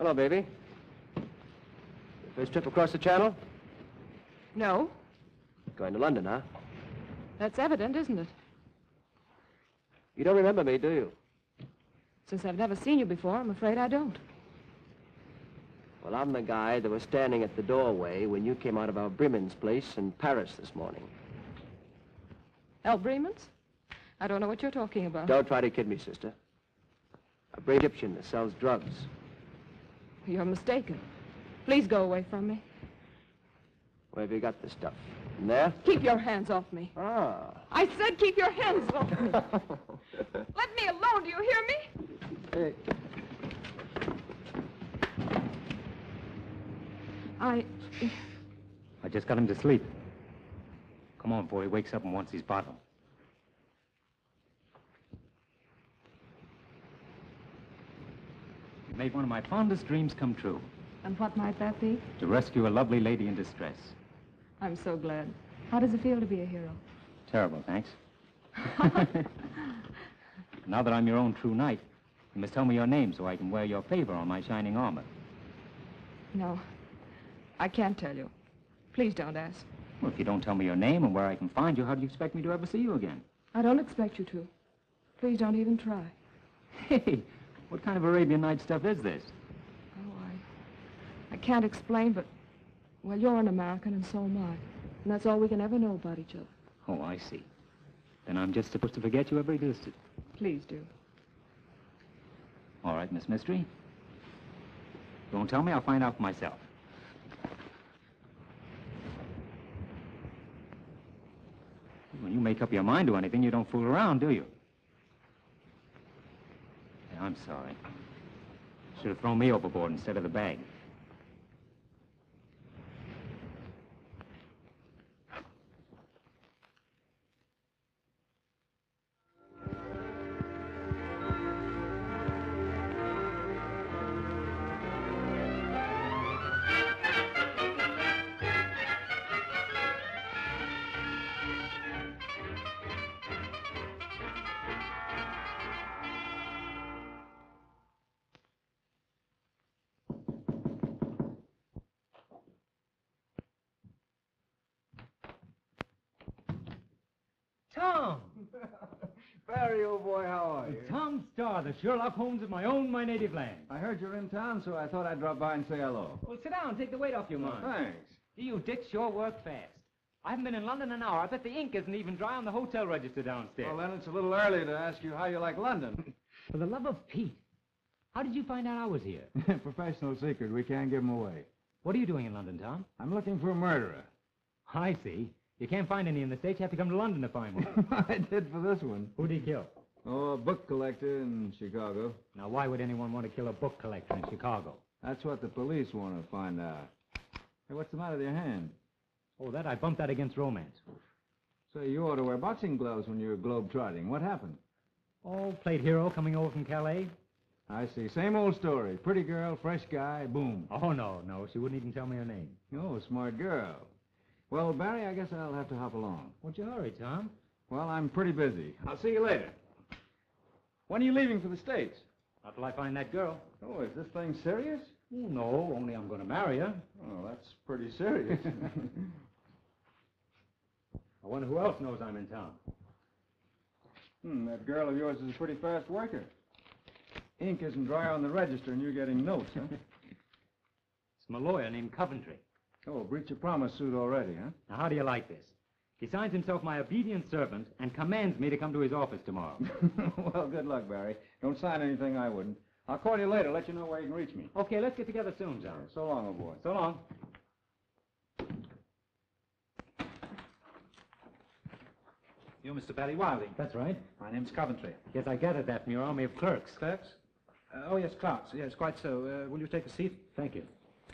Hello, baby. First trip across the channel? No. Going to London, huh? That's evident, isn't it? You don't remember me, do you? Since I've never seen you before, I'm afraid I don't. Well, I'm the guy that was standing at the doorway when you came out of our Bremen's place in Paris this morning. El Bremen's? I don't know what you're talking about. Don't try to kid me, sister. A brave Egyptian that sells drugs. You're mistaken. Please go away from me. Where have you got this stuff? In there? Keep your hands off me. Ah. I said keep your hands off me. Let me alone, do you hear me? Hey. I just got him to sleep. Come on before he wakes up and wants his bottle. You made one of my fondest dreams come true. And what might that be? To rescue a lovely lady in distress. I'm so glad. How does it feel to be a hero? Terrible, thanks. Now that I'm your own true knight, you must tell me your name so I can wear your favor on my shining armor. No, I can't tell you. Please don't ask. Well, if you don't tell me your name and where I can find you, how do you expect me to ever see you again? I don't expect you to. Please don't even try. Hey, what kind of Arabian Night stuff is this? Oh, I can't explain, but, well, you're an American and so am I. And that's all we can ever know about each other. Oh, I see. Then I'm just supposed to forget you ever existed. Please do. All right, Miss Mystery. Don't tell me, I'll find out for myself. When you make up your mind to anything, you don't fool around, do you? Yeah, I'm sorry. Should have thrown me overboard instead of the bag. Tom! Barry, old boy, how are you? Tom Starr, the Sherlock Holmes of my native land. I heard you're in town, so I thought I'd drop by and say hello. Well, sit down, take the weight off your mind. Thanks. You dicks sure work fast. I haven't been in London an hour. I bet the ink isn't even dry on the hotel register downstairs. Well, then it's a little early to ask you how you like London. For the love of Pete, how did you find out I was here? Professional secret. We can't give 'em away. What are you doing in London, Tom? I'm looking for a murderer. I see. You can't find any in the States. You have to come to London to find one. I did for this one. Who'd he kill? Oh, a book collector in Chicago. Now, why would anyone want to kill a book collector in Chicago? That's what the police want to find out. Hey, what's the matter with your hand? Oh, that I bumped that against romance. Say, you ought to wear boxing gloves when you're globe-trotting. What happened? Oh, played hero coming over from Calais. I see. Same old story. Pretty girl, fresh guy, boom. Oh, no. She wouldn't even tell me her name. Oh, smart girl. Well, Barry, I guess I'll have to hop along. What'd you hurry, Tom? Well, I'm pretty busy. I'll see you later. When are you leaving for the States? Not till I find that girl. Oh, is this thing serious? Oh, no, only I'm going to marry her. Oh, that's pretty serious. I wonder who else knows I'm in town. That girl of yours is a pretty fast worker. Ink isn't dry on the register and you're getting notes, huh? It's my lawyer named Coventry. Oh, breach of promise suit already, huh? Now, how do you like this? He signs himself my obedient servant and commands me to come to his office tomorrow. Well, good luck, Barry. Don't sign anything I wouldn't. I'll call you later, let you know where you can reach me. Okay, let's get together soon, John. So long, old boy. So long. You're Mr. Barry Wilding. That's right. My name's Coventry. Yes, I gathered that from your army of clerks. Clerks? Oh, yes, clerks. Yes, quite so. Will you take a seat? Thank you.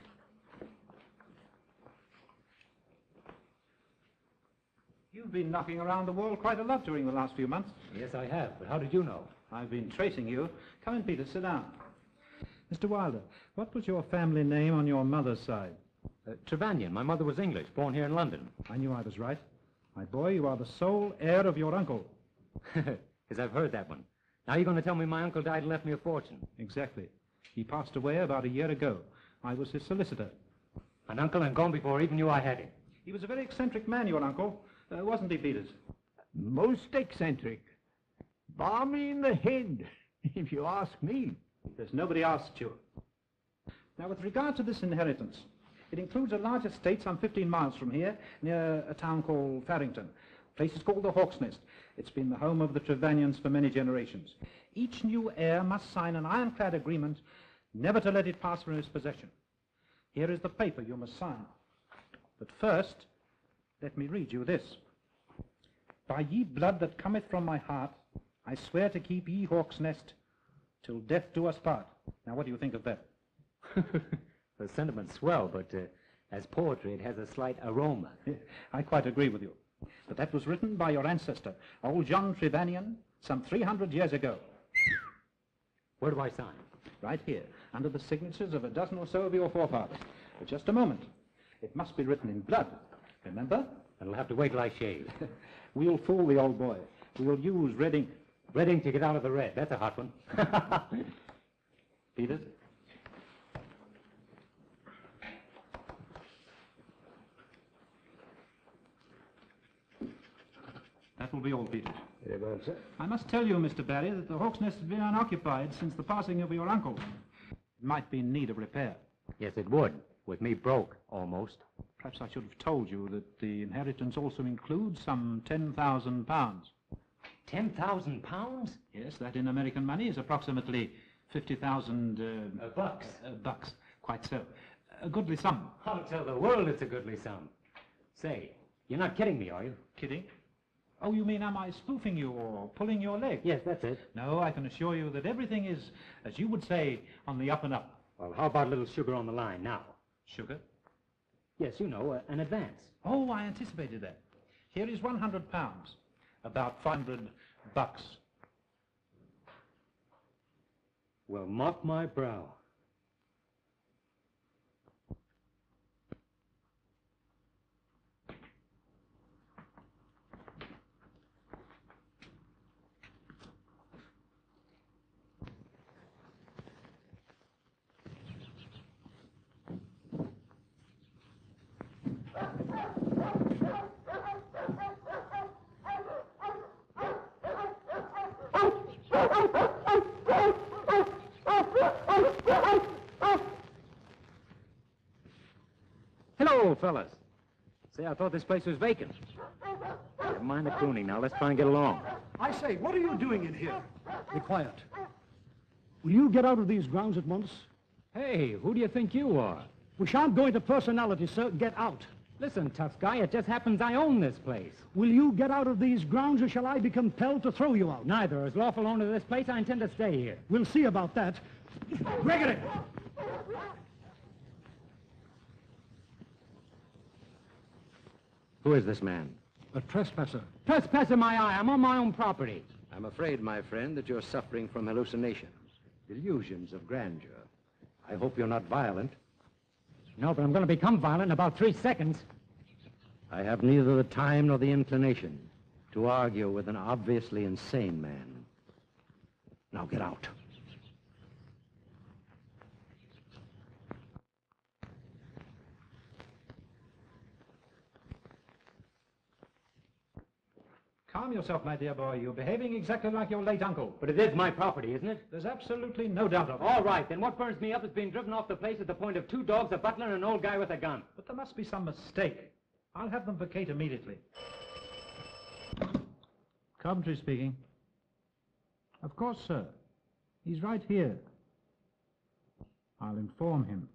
You've been knocking around the world quite a lot during the last few months. Yes, I have. But how did you know? I've been tracing you. Come in, Peter. Sit down. Mr. Wilder, what was your family name on your mother's side? Trevanion. My mother was English, born here in London. I knew I was right. My boy, you are the sole heir of your uncle. Yes, I've heard that one. Now you're going to tell me my uncle died and left me a fortune. Exactly. He passed away about a year ago. I was his solicitor. An uncle and gone before even you I had him. He was a very eccentric man, your uncle. Wasn't he, Peters? Most eccentric. Balmy in the head, if you ask me. There's nobody else, Stuart. Now, with regard to this inheritance, it includes a large estate some 15 miles from here, near a town called Farrington. The place is called the Hawk's Nest. It's been the home of the Trevanians for many generations. Each new heir must sign an ironclad agreement never to let it pass from his possession. Here is the paper you must sign. But first, let me read you this. By ye blood that cometh from my heart, I swear to keep ye Hawk's Nest till death do us part. Now, what do you think of that? The sentiment's swell, but as poetry, it has a slight aroma. Yeah, I quite agree with you. But that was written by your ancestor, old John Trevanian, some 300 years ago. Where do I sign? Right here, under the signatures of a dozen or so of your forefathers. But just a moment. It must be written in blood, remember? I'll have to wait till I shave. We'll fool the old boy. We'll use red ink. Red ink to get out of the red. That's a hot one. Peters? That will be all, Peters. Very well, sir. I must tell you, Mr. Barry, that the Hawk's Nest has been unoccupied since the passing of your uncle. It might be in need of repair. Yes, it would. With me broke, almost. Perhaps I should have told you that the inheritance also includes some £10,000. 10,000 pounds? Yes, that in American money is approximately 50,000... bucks. Bucks, quite so. A goodly sum. I'll tell the world it's a goodly sum. Say, you're not kidding me, are you? Kidding? Oh, you mean am I spoofing you or pulling your leg? Yes, that's it. No, I can assure you that everything is, as you would say, on the up and up. Well, how about a little sugar on the line now? Sugar? Yes, you know, an advance. Oh, I anticipated that. Here is £100. About 500 bucks. Well, mop my brow. Hello, fellas. Say, I thought this place was vacant. Never mind the crooning now. Let's try and get along. I say, what are you doing in here? Be quiet. Will you get out of these grounds at once? Hey, who do you think you are? We shan't go into personality, sir. Get out. Listen, tough guy, it just happens I own this place. Will you get out of these grounds, or shall I be compelled to throw you out? Neither. As lawful owner of this place, I intend to stay here. We'll see about that. Gregory! Who is this man? A trespasser. Trespasser my eye. I'm on my own property. I'm afraid, my friend, that you're suffering from hallucinations, delusions of grandeur. I hope you're not violent. No, but I'm going to become violent in about 3 seconds. I have neither the time nor the inclination to argue with an obviously insane man. Now get out. Calm yourself, my dear boy. You're behaving exactly like your late uncle. But it is my property, isn't it? There's absolutely no doubt of it. All right, then what burns me up is being driven off the place at the point of 2 dogs, a butler, and an old guy with a gun. But there must be some mistake. I'll have them vacate immediately. Coventry speaking. Of course, sir. He's right here. I'll inform him.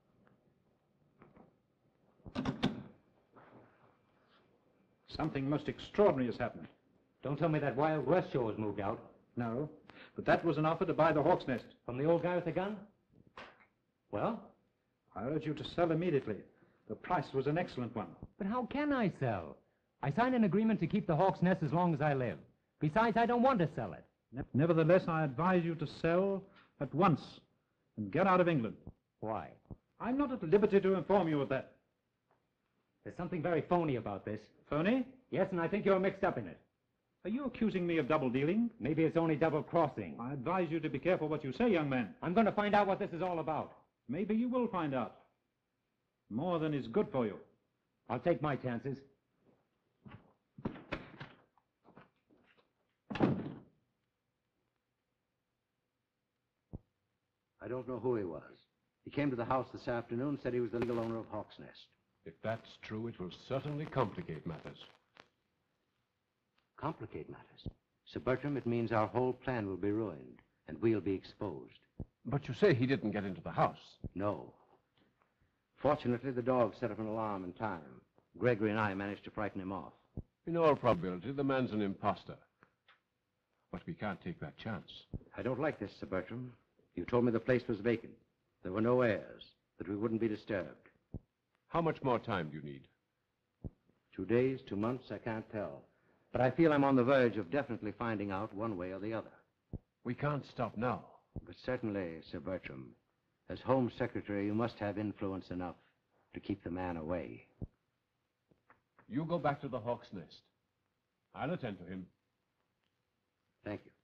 Something most extraordinary has happened. Don't tell me that Wild West show has moved out. No, but that was an offer to buy the Hawk's Nest. From the old guy with the gun? Well? I urge you to sell immediately. The price was an excellent one. But how can I sell? I signed an agreement to keep the Hawk's Nest as long as I live. Besides, I don't want to sell it. Nevertheless, I advise you to sell at once and get out of England. Why? I'm not at liberty to inform you of that. There's something very phony about this. Phony? Yes, and I think you're mixed up in it. Are you accusing me of double-dealing? Maybe it's only double-crossing. I advise you to be careful what you say, young man. I'm going to find out what this is all about. Maybe you will find out. More than is good for you. I'll take my chances. I don't know who he was. He came to the house this afternoon, said he was the legal owner of Hawk's Nest. If that's true, it will certainly complicate matters. Complicate matters. Sir Bertram, it means our whole plan will be ruined, and we'll be exposed. But you say he didn't get into the house. No. Fortunately, the dog set up an alarm in time. Gregory and I managed to frighten him off. In all probability, the man's an imposter. But we can't take that chance. I don't like this, Sir Bertram. You told me the place was vacant. There were no heirs, that we wouldn't be disturbed. How much more time do you need? 2 days, 2 months, I can't tell. But I feel I'm on the verge of definitely finding out one way or the other. We can't stop now. But certainly, Sir Bertram, as Home Secretary, you must have influence enough to keep the man away. You go back to the Hawk's Nest. I'll attend to him. Thank you.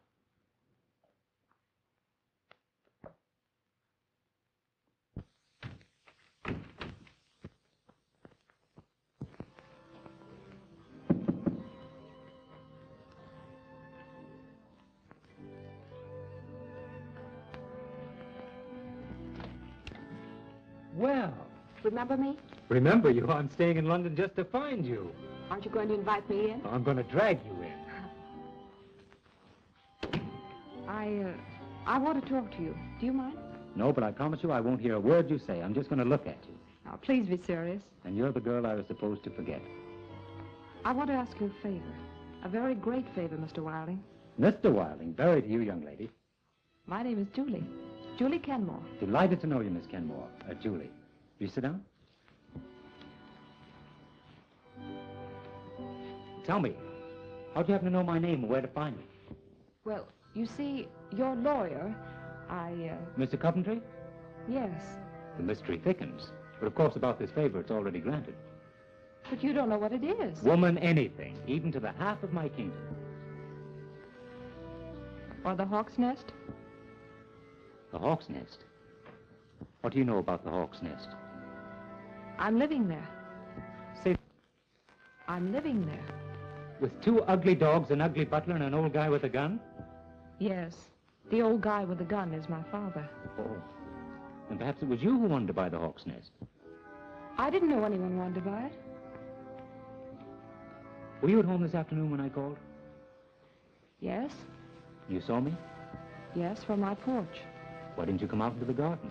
Well, Remember me? remember you. I'm staying in London just to find you. Aren't you going to invite me in? I'm going to drag you in. I want to talk to you. Do you mind? No, but I promise you I won't hear a word you say. I'm just going to look at you. Now, please be serious. And you're the girl I was supposed to forget. I want to ask you a favor. A very great favor, Mr. Wilding. Mr. Wilding, very to you, young lady. My name is Julie. Julie Kenmore. Delighted to know you, Miss Kenmore. Julie. Will you sit down? Tell me, how'd you happen to know my name and where to find me? Well, you see, your lawyer, Mr. Coventry? yes. The mystery thickens. But of course, about this favor, it's already granted. But you don't know what it is. Woman, anything, even to the half of my kingdom. Or the Hawk's Nest? The Hawk's Nest? What do you know about the Hawk's Nest? I'm living there. Say, I'm living there. with 2 ugly dogs, an ugly butler, and an old guy with a gun? Yes. The old guy with the gun is my father. Oh. And perhaps it was you who wanted to buy the Hawk's Nest. I didn't know anyone wanted to buy it. Were you at home this afternoon when I called? Yes? You saw me? Yes, from my porch. Why didn't you come out into the garden?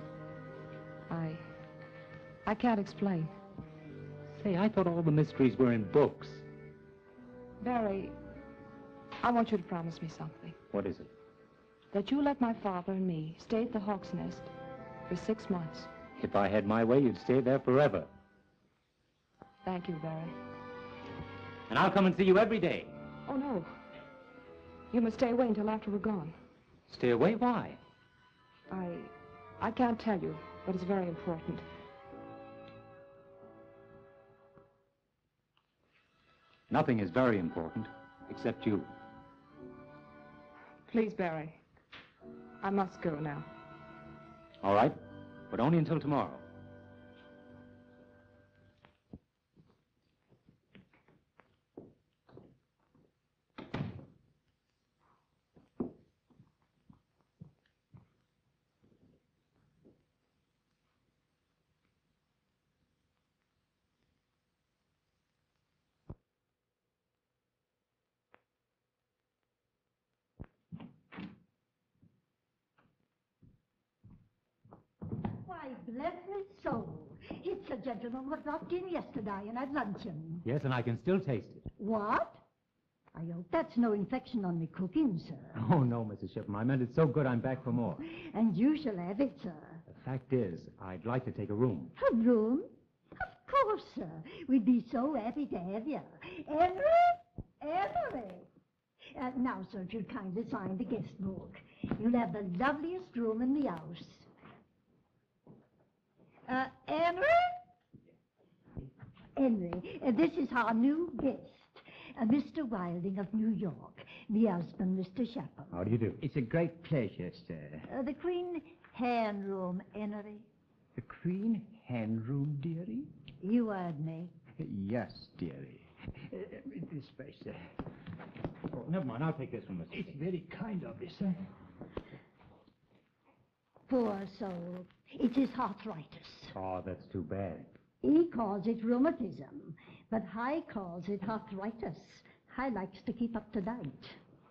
I can't explain. Say, I thought all the mysteries were in books. Barry, I want you to promise me something. What is it? That you let my father and me stay at the Hawk's Nest for 6 months. If I had my way, you'd stay there forever. Thank you, Barry. And I'll come and see you every day. Oh, no. You must stay away until after we're gone. Stay away? Why? I can't tell you, but it's very important. Nothing is very important, except you. Please, Barry. I must go now. All right, but only until tomorrow. Why, bless his soul. It's a gentleman who dropped in yesterday and had luncheon. Yes, and I can still taste it. What? I hope that's no infection on me cooking, sir. Oh, no, Mrs. Shipman. I meant it so good I'm back for more. And you shall have it, sir. The fact is, I'd like to take a room. A room? Of course, sir. We'd be so happy to have you. Henry? Henry! Now, sir, if you'd kindly sign the guest book. You'll have the loveliest room in the house. Henry? Henry, this is our new guest. Mr. Wilding of New York. Me husband, Mr. Shepherd. How do you do? It's a great pleasure, sir. The Queen Hen Room, Henry. The Queen Hen Room, dearie? You heard me. Yes, dearie. This way, sir. Oh, never mind. I'll take this one, Mr. It's very kind of you, sir. Poor soul. It's his arthritis. Oh, that's too bad. He calls it rheumatism, but I calls it arthritis. I likes to keep up to date.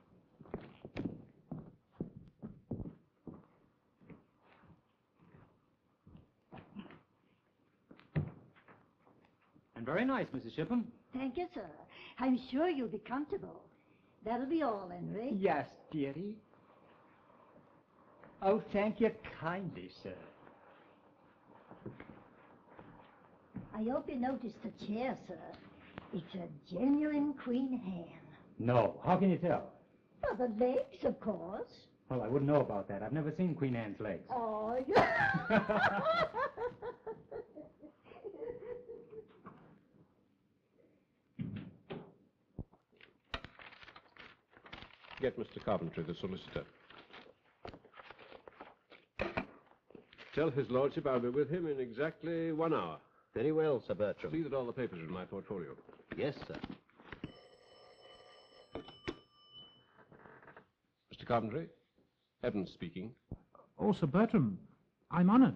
And very nice, Mrs. Shipham. Thank you, sir. I'm sure you'll be comfortable. That'll be all, Henry. Yes, dearie. Oh, thank you kindly, sir. I hope you noticed the chair, sir. It's a genuine Queen Hen. No. How can you tell? Well, the legs, of course. Well, I wouldn't know about that. I've never seen Queen Anne's legs. Oh, Get Mr. Coventry, the solicitor. Tell his lordship I'll be with him in exactly 1 hour. Very well, Sir Bertram. See that all the papers are in my portfolio. Yes, sir. Mr. Coventry, Evans speaking. Oh, Sir Bertram, I'm honored.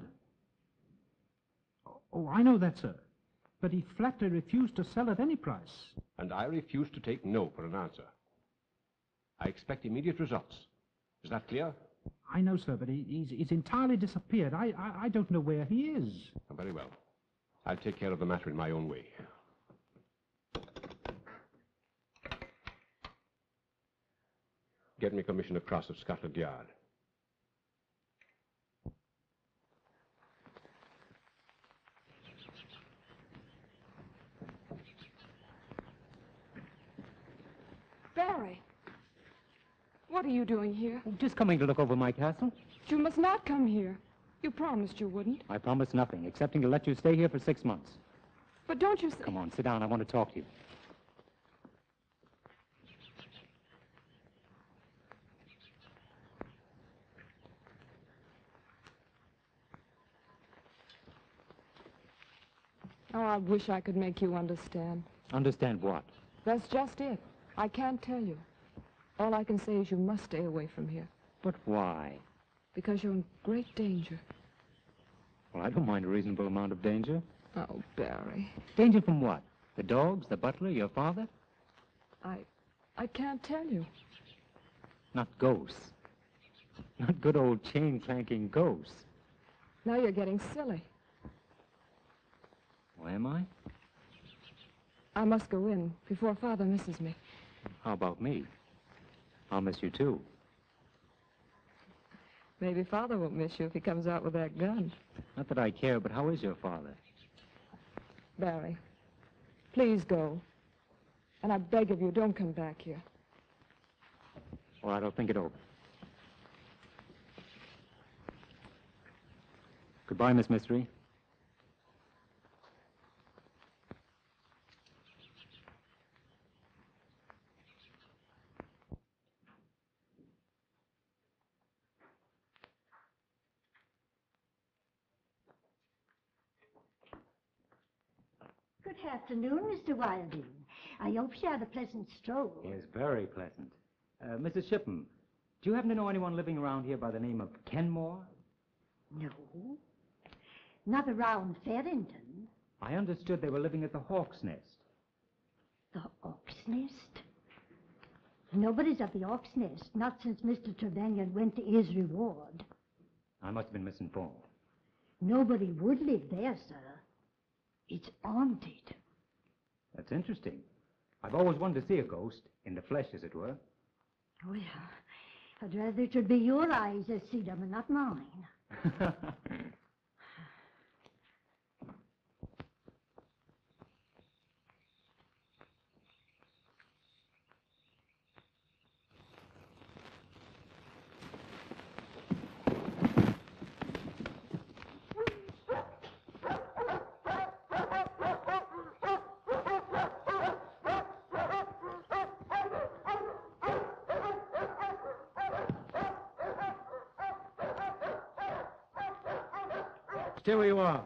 Oh, I know that, sir. But he flatly refused to sell at any price. And I refuse to take no for an answer. I expect immediate results. Is that clear? I know, sir, but he's entirely disappeared. I don't know where he is. Oh, very well. I'll take care of the matter in my own way. Get me Commissioner Cross of Scotland Yard. Barry, what are you doing here? Just coming to look over my castle. You must not come here. You promised you wouldn't. I promised nothing, excepting to let you stay here for 6 months. But don't you see... Come on, sit down. I want to talk to you. Oh, I wish I could make you understand. Understand what? That's just it. I can't tell you. All I can say is you must stay away from here. But why? Because you're in great danger. Well, I don't mind a reasonable amount of danger. Oh, Barry. Danger from what? The dogs, the butler, your father? I can't tell you. Not ghosts. Not good old chain-clanking ghosts. Now you're getting silly. Why am I? I must go in before Father misses me. How about me? I'll miss you, too. Maybe Father won't miss you if he comes out with that gun. Not that I care, but how is your father? Barry, please go. And I beg of you, don't come back here. All right, I'll think it over. Goodbye, Miss Mystery. Good afternoon, Mr. Wilding. I hope you had a pleasant stroll. Yes, very pleasant. Mrs. Shipham, do you happen to know anyone living around here by the name of Kenmore? No. Not around Farrington. I understood they were living at the Hawk's Nest. The Hawk's Nest? Nobody's at the Hawk's Nest, not since Mr. Trevanion went to his reward. I must have been misinformed. Nobody would live there, sir. It's haunted. That's interesting. I've always wanted to see a ghost, in the flesh, as it were. Well, I'd rather it should be your eyes that see them and not mine. Stay where you are.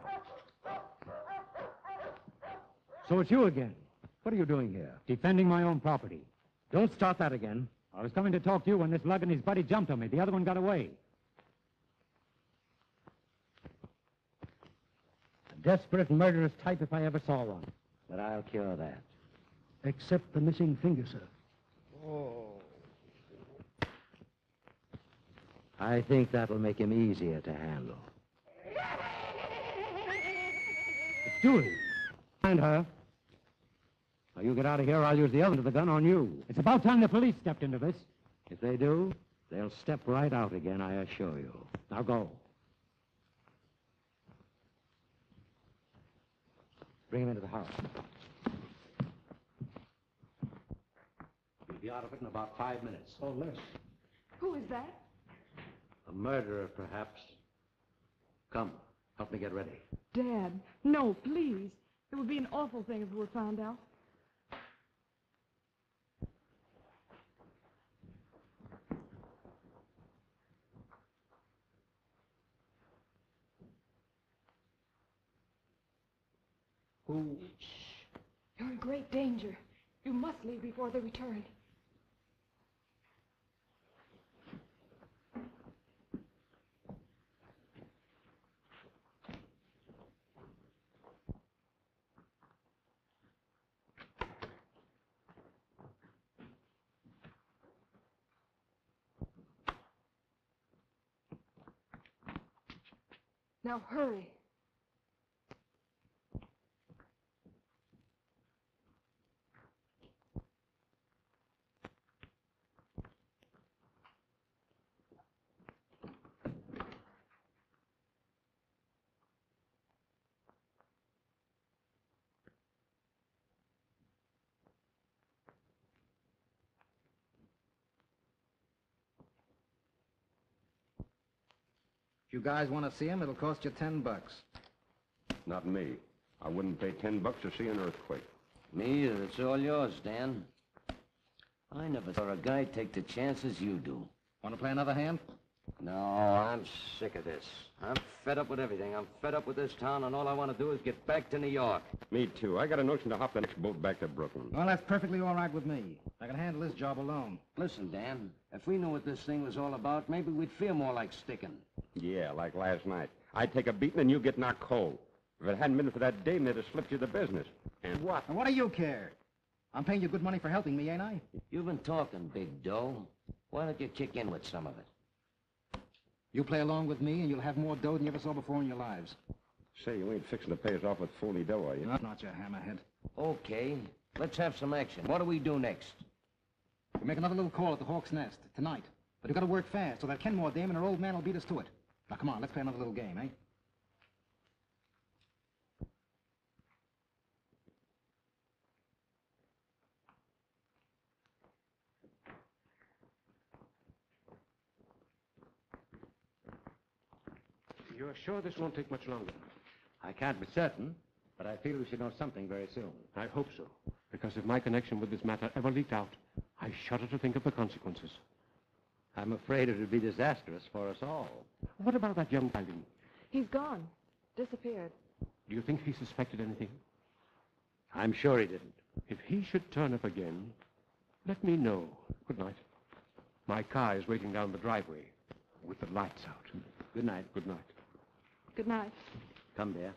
So it's you again. What are you doing here? Defending my own property. Don't start that again. I was coming to talk to you when this lug and his buddy jumped on me. The other one got away. A desperate, murderous type if I ever saw one. But I'll cure that. Except the missing finger, sir. Oh. I think that'll make him easier to handle. It's Julie. Find her. Now, you get out of here, I'll use the other end of the gun on you. It's about time the police stepped into this. If they do, they'll step right out again, I assure you. Now go. Bring him into the house. You'll be out of it in about 5 minutes. Or less. Who is that? A murderer, perhaps. Come, help me get ready. Dad. No, please. It would be an awful thing if we were found out. Shh. You're in great danger. You must leave before they return. Now hurry. If you guys want to see him, it'll cost you $10. Not me. I wouldn't pay $10 to see an earthquake. Me either. It's all yours, Dan. I never saw a guy take the chances you do. Want to play another hand? No, I'm sick of this. I'm fed up with everything. I'm fed up with this town, and all I want to do is get back to New York. Me too. I got a notion to hop the next boat back to Brooklyn. Well, that's perfectly all right with me. I can handle this job alone. Listen, Dan, if we knew what this thing was all about, maybe we'd feel more like sticking. Yeah, like last night. I'd take a beating and you get knocked cold. If it hadn't been for that dame, they'd have slipped you the business. And what? And what do you care? I'm paying you good money for helping me, ain't I? You've been talking, Big Doe. Why don't you kick in with some of it? You play along with me, and you'll have more dough than you ever saw before in your lives. Say, you ain't fixing to pay us off with phony dough, are you? Not you hammerhead. Okay, let's have some action. What do we do next? We make another little call at the Hawk's Nest tonight. But you got to work fast, so that Kenmore dame and her old man will beat us to it. Now, come on, let's play another little game, eh? You're sure this won't take much longer? I can't be certain, but I feel we should know something very soon. I hope so. Because if my connection with this matter ever leaked out, I shudder to think of the consequences. I'm afraid it would be disastrous for us all. What about that young Baldwin? He's gone. Disappeared. Do you think he suspected anything? I'm sure he didn't. If he should turn up again, let me know. Good night. My car is waiting down the driveway with the lights out. Good night. Good night. Good night. Come, dear.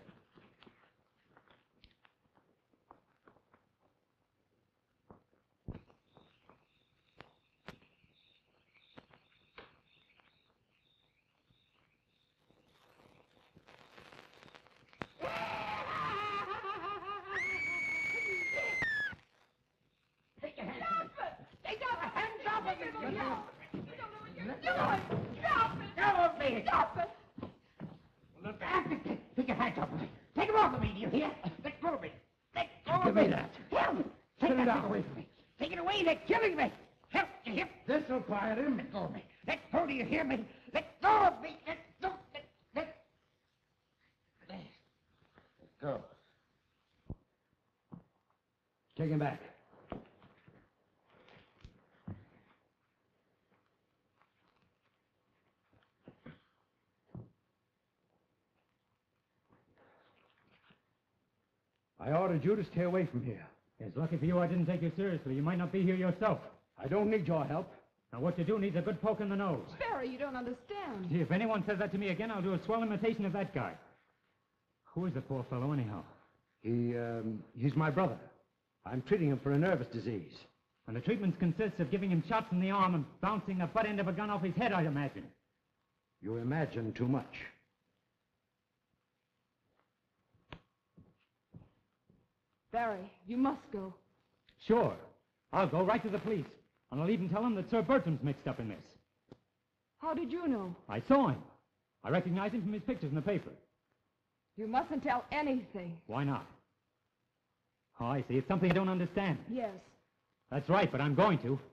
Take your hands off of me. Take them off of me, do you hear? Let go of me. Let go of Give me that. Help me. Take that thing away from me. Take it away. They're killing me. Help, you hear? This'll quiet him. Let go of me. Let go, do you hear me? Let go of me. Let go. Let go. Take him back. I ordered you to stay away from here. It's lucky for you I didn't take you seriously. You might not be here yourself. I don't need your help. Now, what you do needs a good poke in the nose. Barry, you don't understand. Gee, if anyone says that to me again, I'll do a swell imitation of that guy. Who is the poor fellow, anyhow? He's my brother. I'm treating him for a nervous disease. And the treatment consists of giving him shots in the arm and bouncing the butt end of a gun off his head, I imagine. You imagine too much. Barry, you must go. Sure. I'll go right to the police. And I'll even tell them that Sir Bertram's mixed up in this. How did you know? I saw him. I recognize him from his pictures in the paper. You mustn't tell anything. Why not? Oh, I see. It's something I don't understand. Yes. That's right, but I'm going to.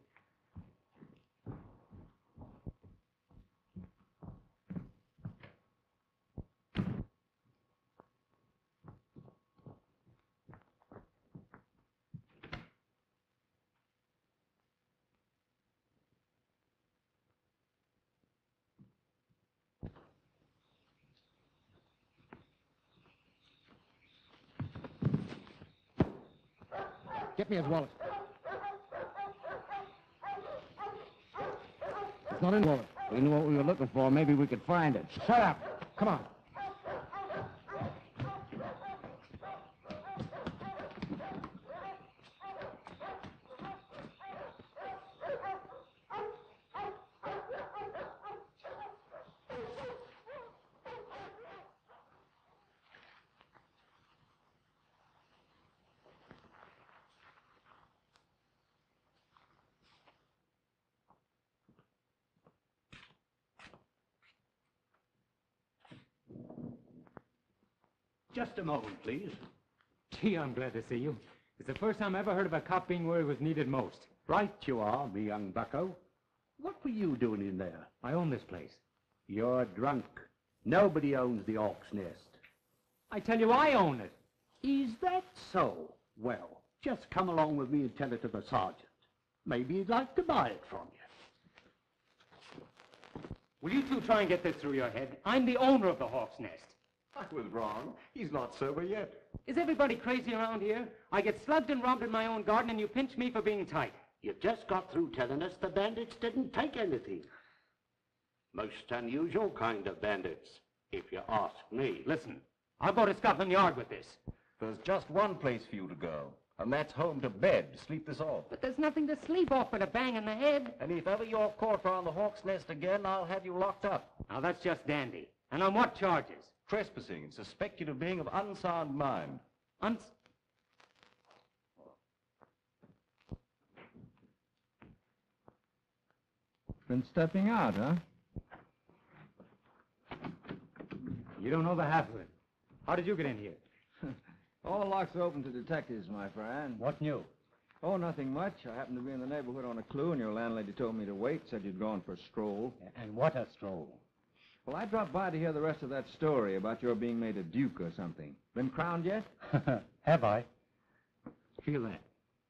Get me his wallet. It's not in the wallet. We knew what we were looking for. Maybe we could find it. Shut up. Come on. Just a moment, please. Gee, I'm glad to see you. It's the first time I ever heard of a cop being where he was needed most. Right you are, me young bucko. What were you doing in there? I own this place. You're drunk. Nobody owns the Hawk's Nest. I tell you, I own it. Is that so? Well, just come along with me and tell it to the sergeant. Maybe he'd like to buy it from you. Will you two try and get this through your head? I'm the owner of the Hawk's Nest. I was wrong. He's not sober yet. Is everybody crazy around here? I get slugged and robbed in my own garden, and you pinch me for being tight. You just got through telling us the bandits didn't take anything. Most unusual kind of bandits, if you ask me. Listen, I'll go to Scotland Yard with this. There's just one place for you to go, and that's home to bed to sleep this off. But there's nothing to sleep off but a bang in the head. And if ever you're caught around the Hawk's Nest again, I'll have you locked up. Now, that's just dandy. And on what charges? Trespassing and suspect you of being of unsound mind. Been stepping out, huh? You don't know the half of it. How did you get in here? All locks are open to detectives, my friend. What new? Oh, nothing much. I happened to be in the neighborhood on a clue, and your landlady told me to wait, said you'd gone for a stroll. And what a stroll. Well, I dropped by to hear the rest of that story about your being made a duke or something. Been crowned yet? Have I? Feel that.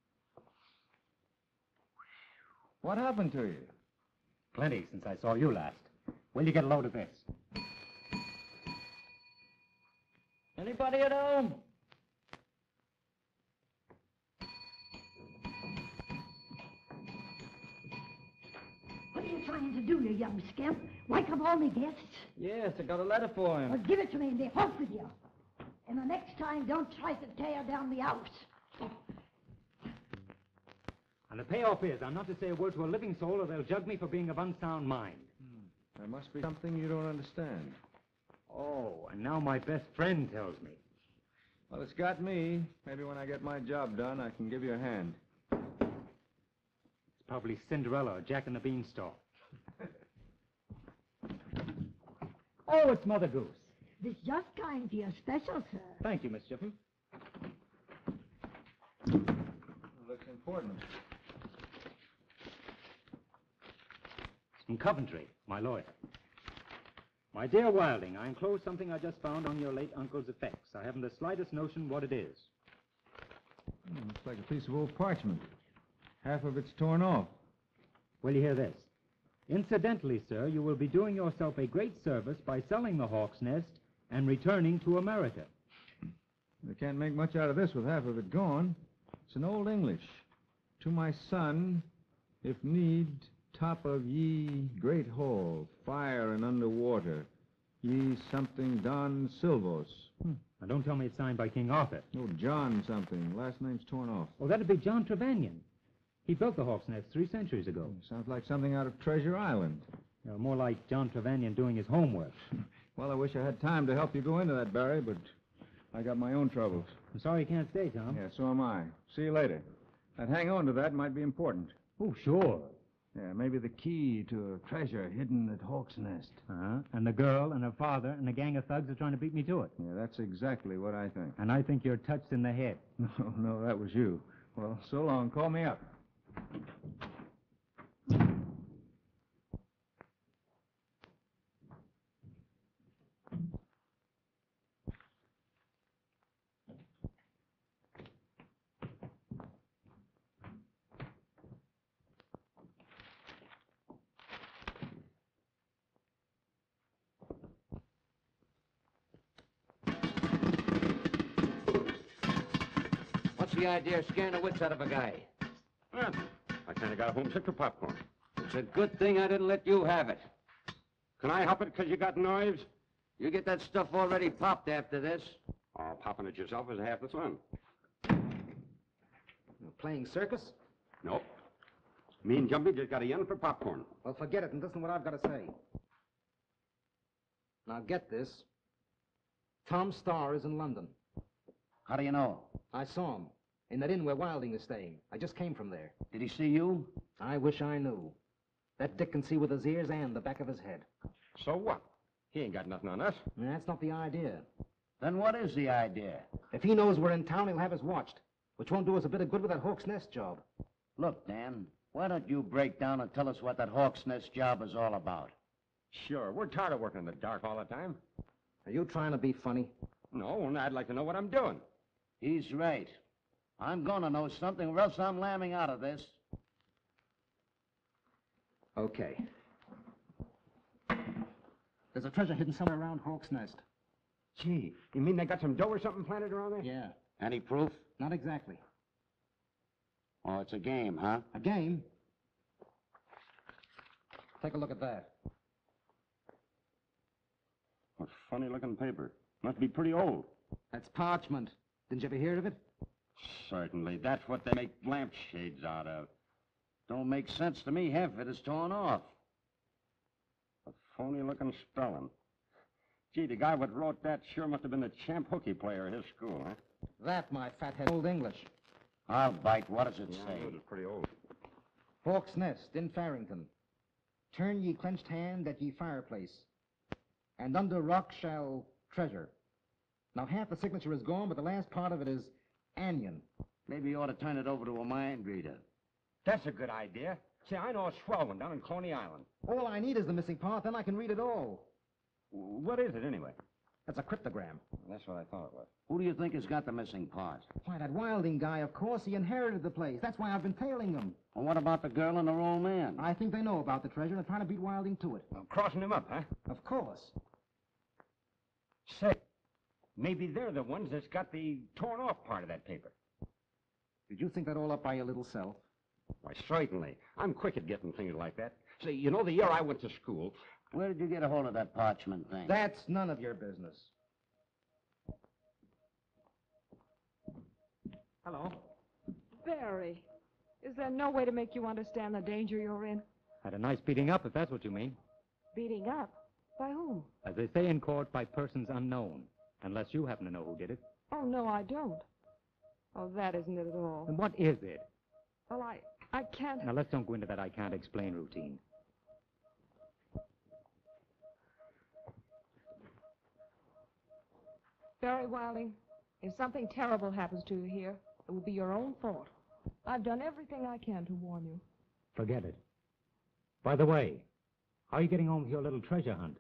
What happened to you? Plenty since I saw you last. Will you get a load of this? Anybody at home? What are you trying to do, you young scamp? Wake up all my guests? Yes, I got a letter for him. Well, give it to me and be off with you. And the next time, don't try to tear down the house. And the payoff is, I'm not to say a word to a living soul or they'll jug me for being of unsound mind. There must be something you don't understand. Oh, and now my best friend tells me. Well, it's got me. Maybe when I get my job done, I can give you a hand. It's probably Cinderella or Jack and the Beanstalk. Oh, it's Mother Goose. This just kind to your special, sir. Thank you, Miss Jiffin. Looks important. From Coventry, my lawyer. My dear Wilding, I enclose something I just found on your late uncle's effects. I haven't the slightest notion what it is. Looks like a piece of old parchment. Half of it's torn off. Will you hear this? Incidentally, sir, you will be doing yourself a great service by selling the Hawk's Nest and returning to America. They can't make much out of this with half of it gone. It's in Old English. To my son, if need, top of ye great hall, fire and under water, ye something Don Silvos. Now, don't tell me it's signed by King Arthur. Oh, John something. Last name's torn off. Oh, that'd be John Trevanion. He built the Hawk's Nest 3 centuries ago. Sounds like something out of Treasure Island. More like John Trevanion doing his homework. Well, I wish I had time to help you go into that, Barry, but I got my own troubles. I'm sorry you can't stay, Tom. Yeah, so am I. See you later. And hang on to that might be important. Oh, sure. Yeah, maybe the key to a treasure hidden at Hawk's Nest. And the girl and her father and a gang of thugs are trying to beat me to it. Yeah, that's exactly what I think. And I think you're touched in the head. No, that was you. Well, so long. Call me up. What's the idea of scaring the wits out of a guy? Well, I kind of got homesick for popcorn. It's a good thing I didn't let you have it. Can I help it because you got knives? You get that stuff already popped after this. Oh, popping it yourself is half the fun. Playing circus? Nope. Me and Jumpy just got a yen for popcorn. Well, forget it and listen to what I've got to say. Now, get this. Tom Starr is in London. How do you know? I saw him in that inn where Wilding is staying. I just came from there. Did he see you? I wish I knew. That Dick can see with his ears and the back of his head. So what? He ain't got nothing on us. That's not the idea. Then what is the idea? If he knows we're in town, he'll have us watched, which won't do us a bit of good with that Hawk's Nest job. Look, Dan, why don't you break down and tell us what that Hawk's Nest job is all about? Sure, we're tired of working in the dark all the time. Are you trying to be funny? No, and I'd like to know what I'm doing. He's right. I'm going to know something, or else I'm lambing out of this. Okay. There's a treasure hidden somewhere around Hawk's Nest. Gee, you mean they got some dough or something planted around there? Yeah. Any proof? Not exactly. Oh, it's a game, huh? A game? Take a look at that. What funny-looking paper. Must be pretty old. That's parchment. Didn't you ever hear of it? Certainly. That's what they make lampshades out of. Don't make sense to me. Half of it is torn off. A phony-looking spelling. Gee, the guy what wrote that sure must have been the champ hooky player at his school, huh? That, my fathead, Old English. I'll bite. What does it say? It's pretty old. Hawk's Nest in Farrington. Turn ye clenched hand at ye fireplace, and under rock shall treasure. Now, half the signature is gone, but the last part of it is Anion. Maybe you ought to turn it over to a mind reader. That's a good idea. See, I know a swell one down in Coney Island. All I need is the missing part, then I can read it all. What is it, anyway? That's a cryptogram. That's what I thought it was. Who do you think has got the missing part? Why, that Wilding guy, of course. He inherited the place. That's why I've been tailing them. And what about the girl and her old man? I think they know about the treasure and are trying to beat Wilding to it. Well, crossing him up, huh? Of course. Say, maybe they're the ones that's got the torn-off part of that paper. Did you think that all up by your little self? Why, certainly. I'm quick at getting things like that. Say, you know, the year I went to school... Where did you get a hold of that parchment thing? That's none of your business. Hello? Barry, is there no way to make you understand the danger you're in? Had a nice beating up, if that's what you mean. Beating up? By whom? As they say in court, by persons unknown. Unless you happen to know who did it. Oh, no, I don't. Oh, that isn't it at all. Then what is it? Well, I can't... Now, let's don't go into that I can't explain routine. Barry Wilding, if something terrible happens to you here, it will be your own fault. I've done everything I can to warn you. Forget it. By the way, how are you getting on with your little treasure hunt?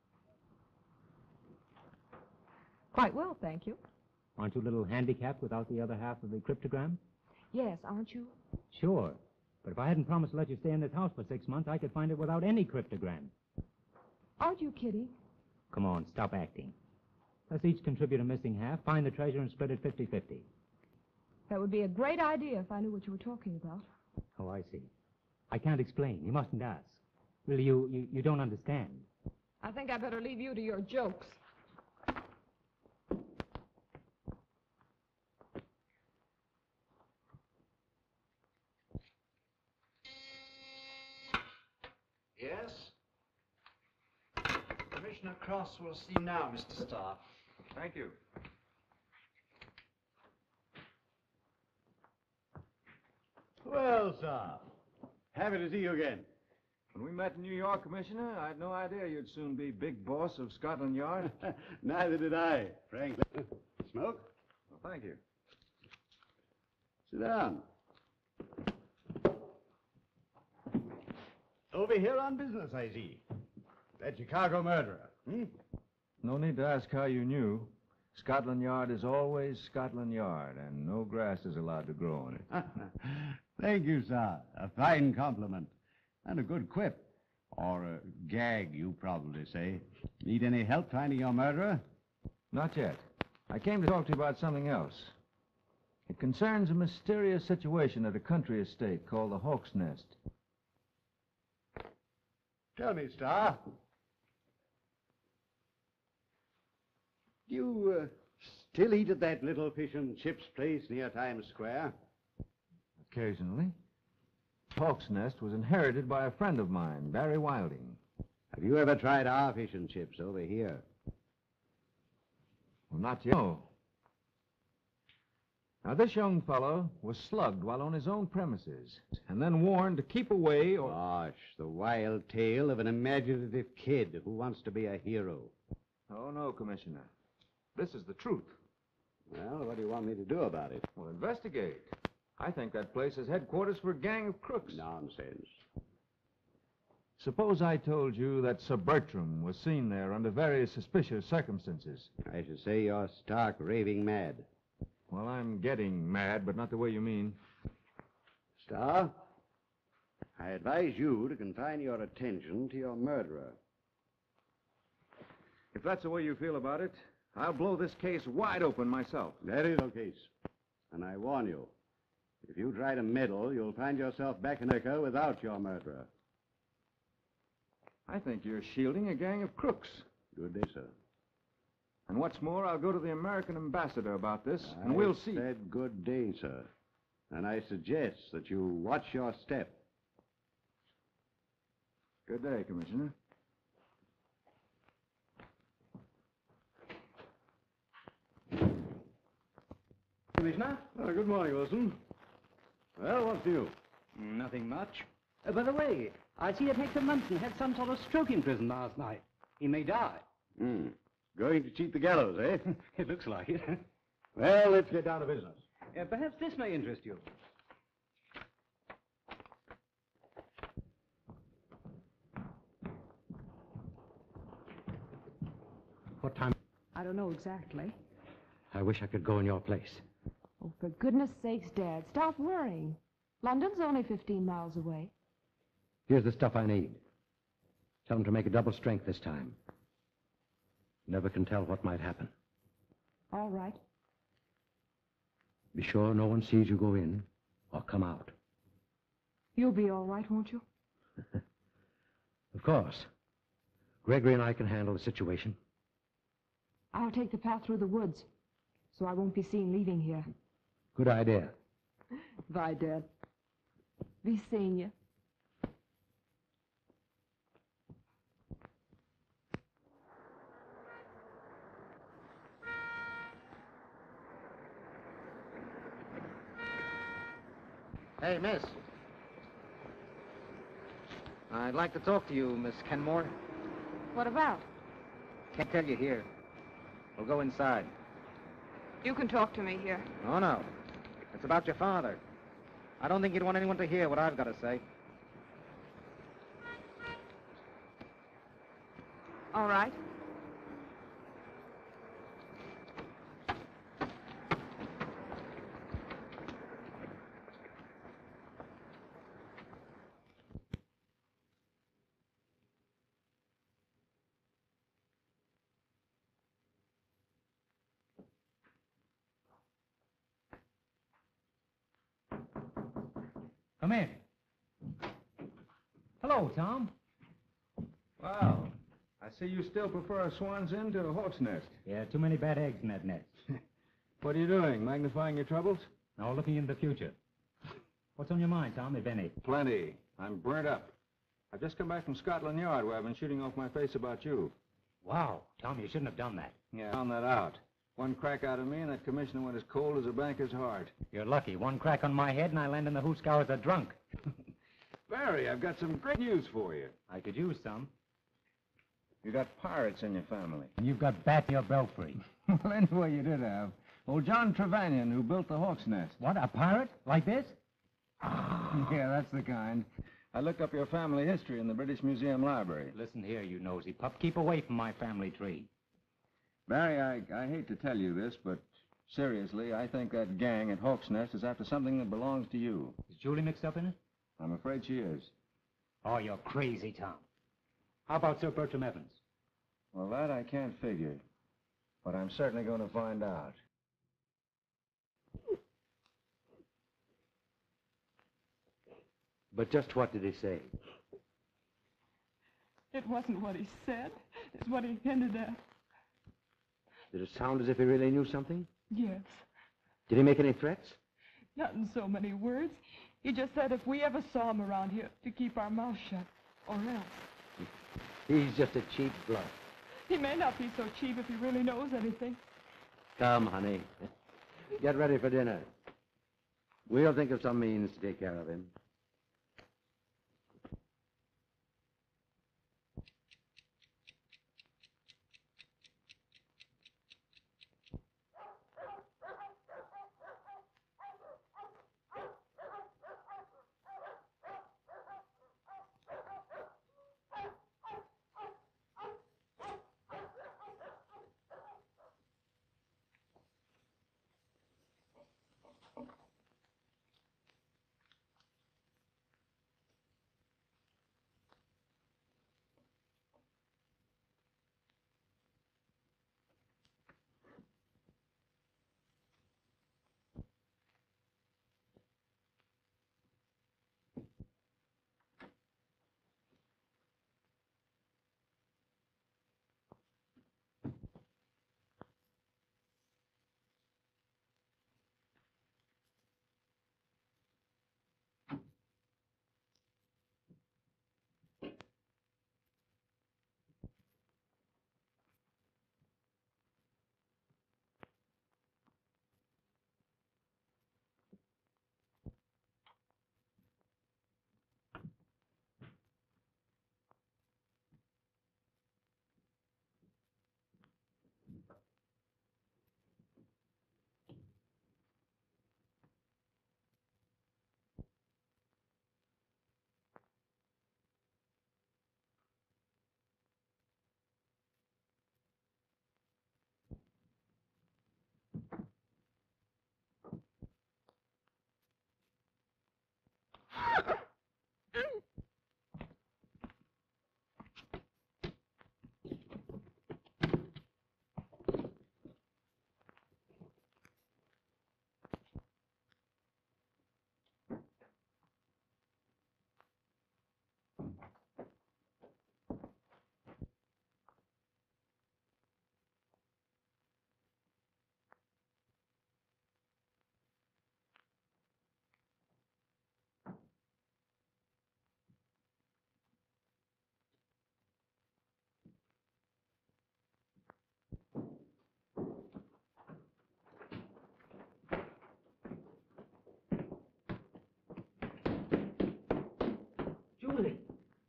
Quite well, thank you. Aren't you a little handicapped without the other half of the cryptogram? Yes, aren't you? Sure. But if I hadn't promised to let you stay in this house for 6 months, I could find it without any cryptogram. Aren't you kidding? Come on, stop acting. Let's each contribute a missing half, find the treasure, and split it 50-50. That would be a great idea if I knew what you were talking about. Oh, I see. I can't explain. You mustn't ask. Really, you don't understand. I think I better leave you to your jokes. Yes? Commissioner Cross will see you now, Mr. Starr. Thank you. Well, sir, happy to see you again. When we met in New York, Commissioner, I had no idea you'd soon be big boss of Scotland Yard. Neither did I, frankly. Smoke? Well, thank you. Sit down. Over here on business, I see. That Chicago murderer, hmm? No need to ask how you knew. Scotland Yard is always Scotland Yard, and no grass is allowed to grow on it. Thank you, sir. A fine compliment. And a good quip. Or a gag, you probably say. Need any help finding your murderer? Not yet. I came to talk to you about something else. It concerns a mysterious situation at a country estate called the Hawk's Nest. Tell me, Star. Do you still eat at that little fish and chips place near Times Square? Occasionally. Hawk's Nest was inherited by a friend of mine, Barry Wilding. Have you ever tried our fish and chips over here? Well, not yet. No. Now, this young fellow was slugged while on his own premises, and then warned to keep away or... Gosh, the wild tale of an imaginative kid who wants to be a hero. Oh, no, Commissioner. This is the truth. Well, what do you want me to do about it? Well, investigate. I think that place is headquarters for a gang of crooks. Nonsense. Suppose I told you that Sir Bertram was seen there under very suspicious circumstances. I should say you're stark raving mad. Well, I'm getting mad, but not the way you mean. Star, I advise you to confine your attention to your murderer. If that's the way you feel about it, I'll blow this case wide open myself. That is no case. And I warn you, if you try to meddle, you'll find yourself back in America without your murderer. I think you're shielding a gang of crooks. Good day, sir. And what's more, I'll go to the American ambassador about this, and we'll see. I said good day, sir. And I suggest that you watch your step. Good day, Commissioner. Commissioner? Good morning, Wilson. Well, what's new? Nothing much. By the way, I see that Hector Munson had some sort of stroke in prison last night. He may die. Going to cheat the gallows, eh? It looks like it. Well, let's get down to business. Perhaps this may interest you. What time? I don't know exactly. I wish I could go in your place. Oh, for goodness sakes, Dad, stop worrying. London's only 15 miles away. Here's the stuff I need. Tell them to make a double strength this time. Never can tell what might happen. All right. Be sure no one sees you go in or come out. You'll be all right, won't you? Of course. Gregory and I can handle the situation. I'll take the path through the woods, so I won't be seen leaving here. Good idea. Bye, Dad. Be seeing you. Hey, miss. I'd like to talk to you, Miss Kenmore. What about? Can't tell you here. We'll go inside. You can talk to me here. Oh, no. It's about your father. I don't think you'd want anyone to hear what I've got to say. All right. Come in. Hello, Tom. Wow. I see you still prefer a swan's inn to a hawk's nest. Yeah, too many bad eggs in that nest. What are you doing? Magnifying your troubles? No, looking into the future. What's on your mind, Tom, if any? Plenty. I'm burnt up. I've just come back from Scotland Yard where I've been shooting off my face about you. Wow, Tom, you shouldn't have done that. Yeah, I found that out. One crack out of me and that commissioner went as cold as a banker's heart. You're lucky. One crack on my head and I land in the hoosegow as a drunk. Barry, I've got some great news for you. I could use some. You got pirates in your family. And you've got bat in your belfry. Well, anyway, you did have. Old John Trevanion, who built the Hawk's Nest. What, a pirate? Like this? Yeah, that's the kind. I looked up your family history in the British Museum Library. Listen here, you nosy pup. Keep away from my family tree. Barry, I hate to tell you this, but seriously, I think that gang at Hawk's Nest is after something that belongs to you. Is Julie mixed up in it? I'm afraid she is. Oh, you're crazy, Tom. How about Sir Bertram Evans? Well, that I can't figure. But I'm certainly going to find out. But just what did he say? It wasn't what he said. It's what he hinted at. Did it sound as if he really knew something? Yes. Did he make any threats? Not in so many words. He just said if we ever saw him around here, to keep our mouths shut, or else. He's just a cheap bluff. He may not be so cheap if he really knows anything. Come, honey. Get ready for dinner. We'll think of some means to take care of him. Julie!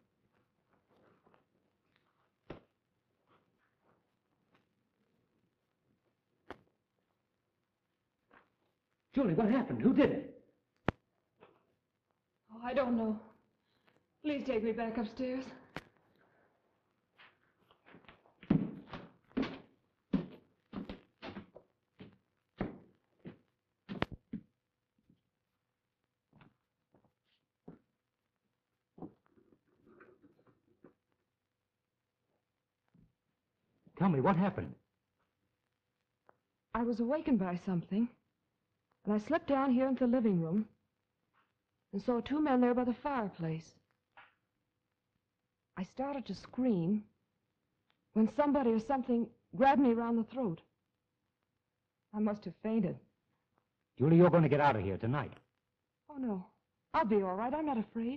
Julie, what happened? Who did it? Oh, I don't know. Please take me back upstairs. Tell me, what happened? I was awakened by something, and I slipped down here into the living room. and saw two men there by the fireplace. I started to scream when somebody or something grabbed me around the throat. I must have fainted. Julie, you're going to get out of here tonight. Oh, no. I'll be all right. I'm not afraid.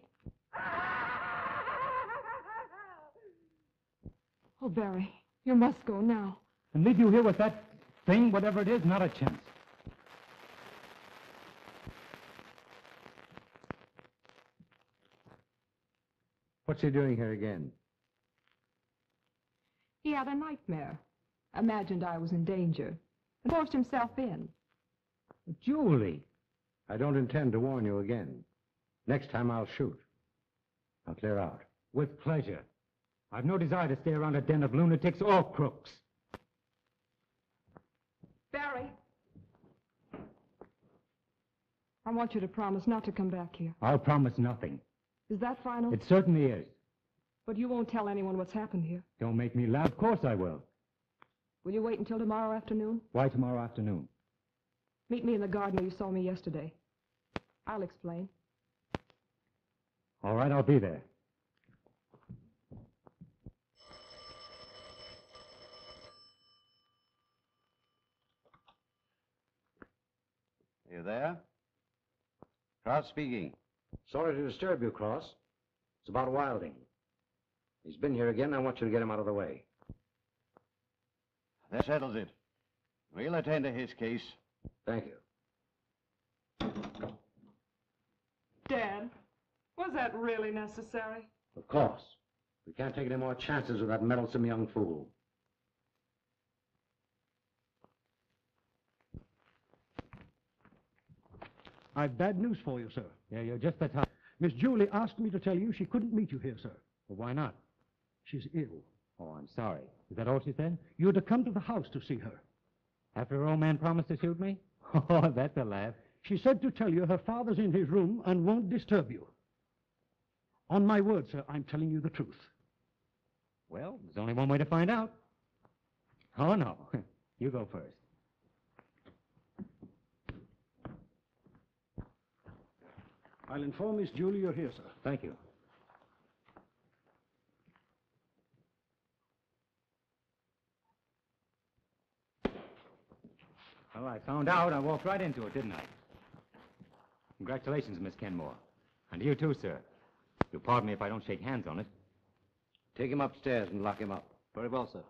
Oh, Barry, you must go now. And leave you here with that thing, whatever it is, not a chance. What's he doing here again? He had a nightmare. Imagined I was in danger and forced himself in. Julie! I don't intend to warn you again. Next time I'll shoot. I'll clear out. With pleasure. I've no desire to stay around a den of lunatics or crooks. Barry! I want you to promise not to come back here. I'll promise nothing. Is that final? It certainly is. But you won't tell anyone what's happened here. Don't make me laugh. Of course I will. Will you wait until tomorrow afternoon? Why tomorrow afternoon? Meet me in the garden where you saw me yesterday. I'll explain. All right, I'll be there. You there? Cross speaking. Sorry to disturb you, Cross. It's about Wilding. He's been here again. I want you to get him out of the way. That settles it. We'll attend to his case. Thank you. Dad, was that really necessary? Of course. We can't take any more chances with that meddlesome young fool. I've bad news for you, sir. Yeah, you're just the type. Miss Julie asked me to tell you she couldn't meet you here, sir. Well, why not? She's ill. Oh, I'm sorry. Is that all she said? You're to come to the house to see her. After her old man promised to shoot me? Oh, that's a laugh. She said to tell you her father's in his room and won't disturb you. On my word, sir, I'm telling you the truth. Well, there's only one way to find out. Oh, no. You go first. I'll inform Miss Julie you're here, sir. Thank you. Well, I found out. I walked right into it, didn't I? Congratulations, Miss Kenmore. And you too, sir. You'll pardon me if I don't shake hands on it. Take him upstairs and lock him up. Very well, sir.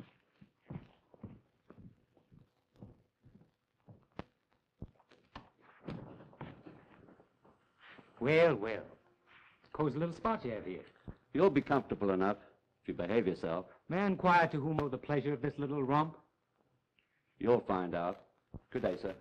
Well, well. Cozy little spot you have here. You'll be comfortable enough if you behave yourself. May I inquire to whom owe the pleasure of this little romp? You'll find out. Good day, sir.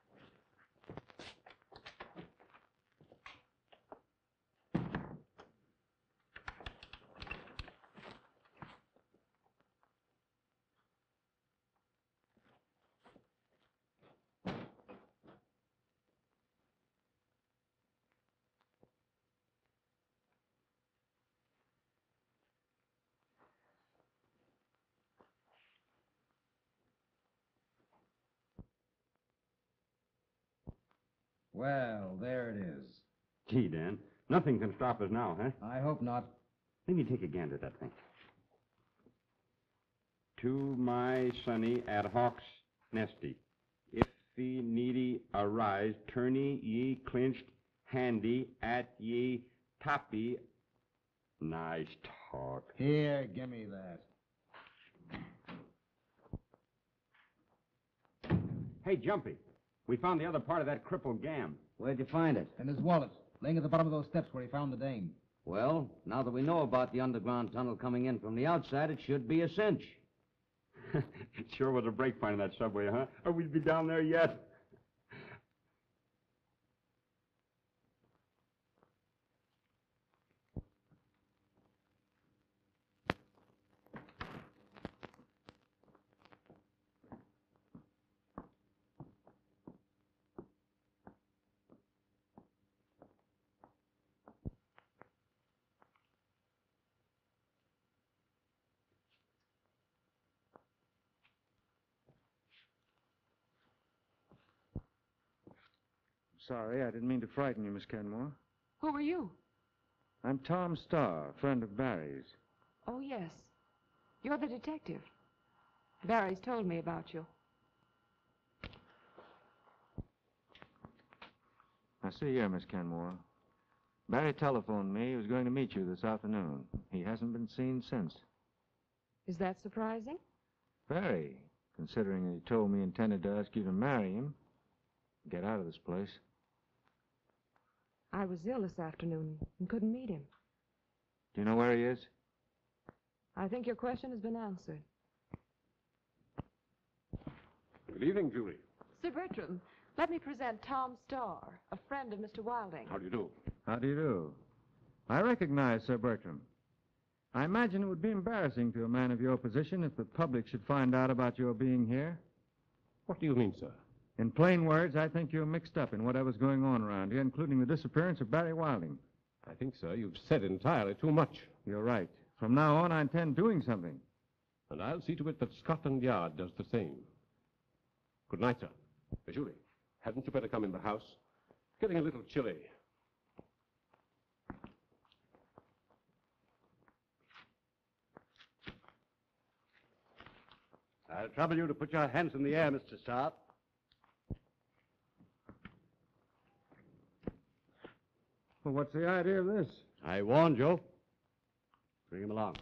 Well, there it is. Gee, Dan, nothing can stop us now, huh? I hope not. Let me take a gander at that thing. To my sonny at Hawk's Nesty. If the needy arise, tourney ye clinched handy at ye toppy. Nice talk. Here, give me that. Hey, Jumpy, we found the other part of that crippled gam. Where'd you find it? In his wallet, laying at the bottom of those steps where he found the dame. Well, now that we know about the underground tunnel coming in from the outside, it should be a cinch. It sure was a break finding that subway, huh? Or we'd be down there yet. Sorry, I didn't mean to frighten you, Miss Kenmore. Who are you? I'm Tom Starr, friend of Barry's. Oh, yes. You're the detective. Barry's told me about you. I see here, Miss Kenmore. Barry telephoned me he was going to meet you this afternoon. He hasn't been seen since. Is that surprising? Very, considering he told me he intended to ask you to marry him. Get out of this place. I was ill this afternoon and couldn't meet him. Do you know where he is? I think your question has been answered. Good evening, Julie. Sir Bertram, let me present Tom Starr, a friend of Mr. Wilding. How do you do? How do you do? I recognize Sir Bertram. I imagine it would be embarrassing to a man of your position if the public should find out about your being here. What do you mean, sir? In plain words, I think you're mixed up in whatever's going on around here, including the disappearance of Barry Wilding. I think, sir, you've said entirely too much. You're right. From now on, I intend doing something. And I'll see to it that Scotland Yard does the same. Good night, sir. Julie, hadn't you better come in the house? Getting a little chilly. I'll trouble you to put your hands in the air, Mr. Starr. Well, what's the idea of this? I warned you. Bring him along.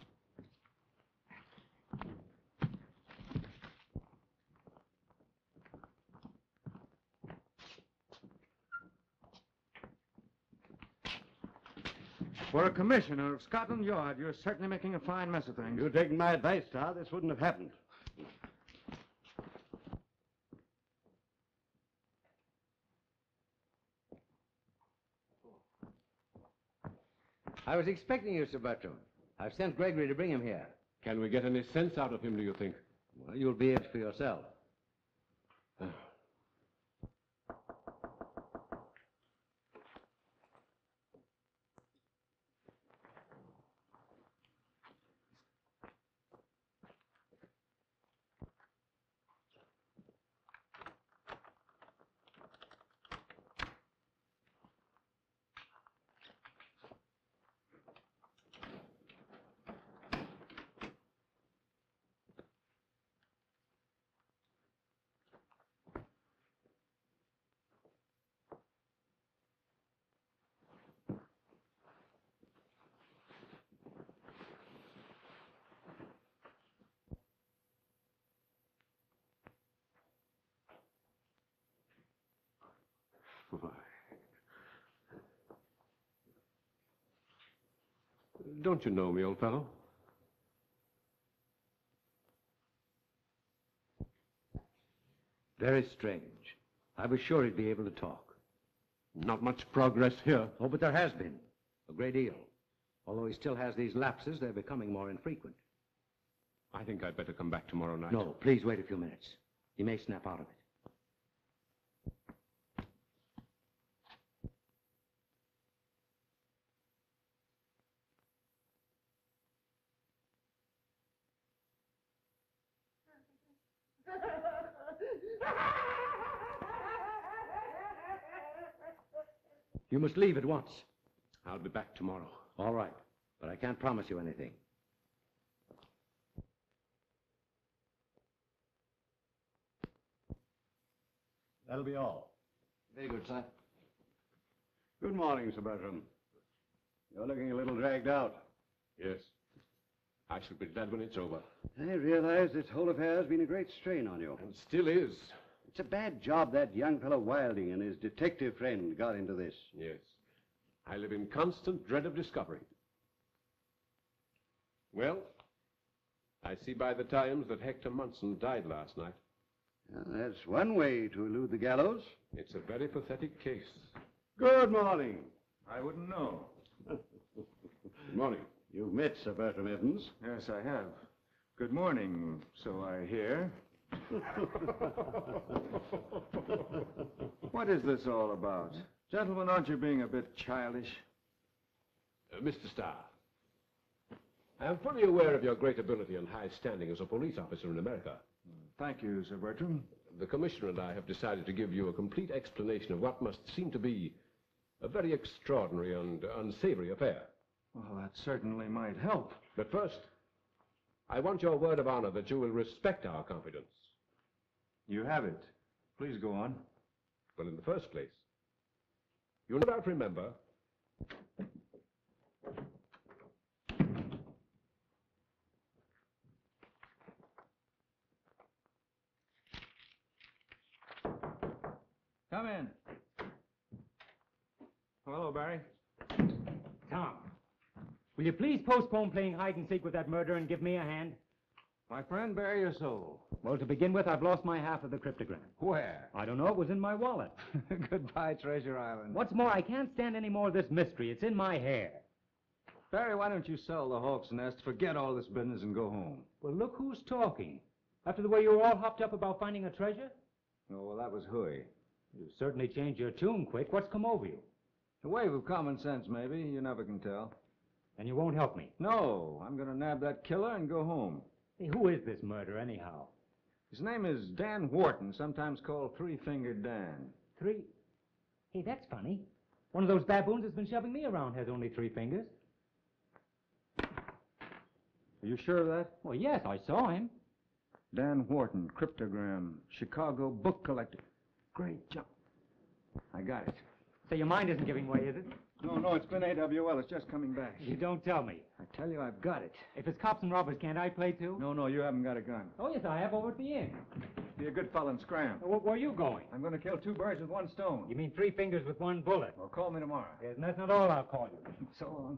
For a commissioner of Scotland Yard, you're certainly making a fine mess of things. If you'd taken my advice, Starr, this wouldn't have happened. I was expecting you, Sir Bertram. I've sent Gregory to bring him here. Can we get any sense out of him, do you think? Well, you'll be it for yourself. Don't you know me, old fellow? Very strange. I was sure he'd be able to talk. Not much progress here. Oh, but there has been. A great deal. Although he still has these lapses, they're becoming more infrequent. I think I'd better come back tomorrow night. No, please wait a few minutes. He may snap out of it. You must leave at once. I'll be back tomorrow. All right, but I can't promise you anything. That'll be all. Very good, sir. Good morning, Sir Bertram. You're looking a little dragged out. Yes. I shall be glad when it's over. I realize this whole affair has been a great strain on you. And still is. It's a bad job that young fellow Wilding and his detective friend got into this. Yes. I live in constant dread of discovery. Well, I see by the Times that Hector Munson died last night. Well, that's one way to elude the gallows. It's a very pathetic case. Good morning. I wouldn't know. Good morning. You've met Sir Bertram Evans. Yes, I have. Good morning, so I hear. What is this all about? Gentlemen, aren't you being a bit childish? Mr. Starr, I am fully aware of your great ability and high standing as a police officer in America. Thank you, Sir Bertram. The Commissioner and I have decided to give you a complete explanation of what must seem to be A very extraordinary and unsavory affair. Well, that certainly might help. But first, I want your word of honor that you will respect our confidence. You have it. Please go on. Well, in the first place, you no doubt remember Come in. Hello, Barry. Tom, will you please postpone playing hide and seek with that murderer and give me a hand? My friend, bare your soul. Well, to begin with, I've lost my half of the cryptogram. Where? I don't know. It was in my wallet. Goodbye, Treasure Island. What's more, I can't stand any more of this mystery. It's in my hair. Barry, why don't you sell the Hawk's Nest, forget all this business, and go home? Well, look who's talking. After the way you were all hopped up about finding a treasure? Oh, well, that was hooey. You certainly changed your tune quick. What's come over you? A wave of common sense, maybe. You never can tell. And you won't help me? No, I'm going to nab that killer and go home. Hey, who is this murderer, anyhow? His name is Dan Wharton, sometimes called Three-Fingered Dan. Hey, that's funny. One of those baboons that's been shoving me around has only 3 fingers. Are you sure of that? Well, yes, I saw him. Dan Wharton, cryptogram, Chicago book collector. Great job. I got it. So your mind isn't giving way, is it? No, it's been AWL. It's just coming back. You don't tell me. I tell you, I've got it. If it's cops and robbers, can't I play too? No, you haven't got a gun. Oh, yes, I have over at the inn. Be a good fellow and scram. Where are you going? I'm going to kill 2 birds with 1 stone. You mean 3 fingers with 1 bullet? Well, call me tomorrow. Yes, and that's not all I'll call you. So long.